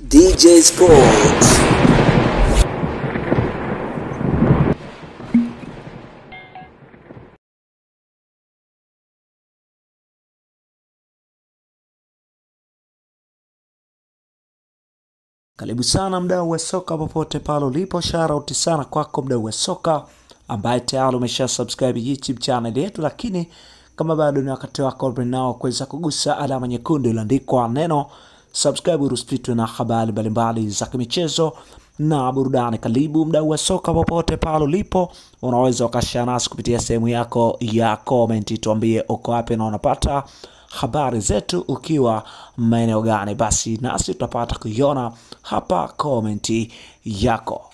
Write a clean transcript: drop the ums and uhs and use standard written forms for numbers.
DJ Sports. Karibu sana mdau wa soka popote pale ulipo, shout sana kwako mdau wa soka ambaye tayari umesha subscribe YouTube channel yetu, lakini kama bado ni wakati wako nao kuweza kugusa alama nyekundu iliyoandikwa neno subscribe urusititwe na habari mbalimbali za michezo na burudani. Karibu mdau wa soka popote pale ulipo, unaweza ukashare nasi kupitia sehemu yako ya comment, tuambie uko wapi na unapata habari zetu ukiwa maeneo gani, basi nasi tutapata kuiona hapa komenti yako.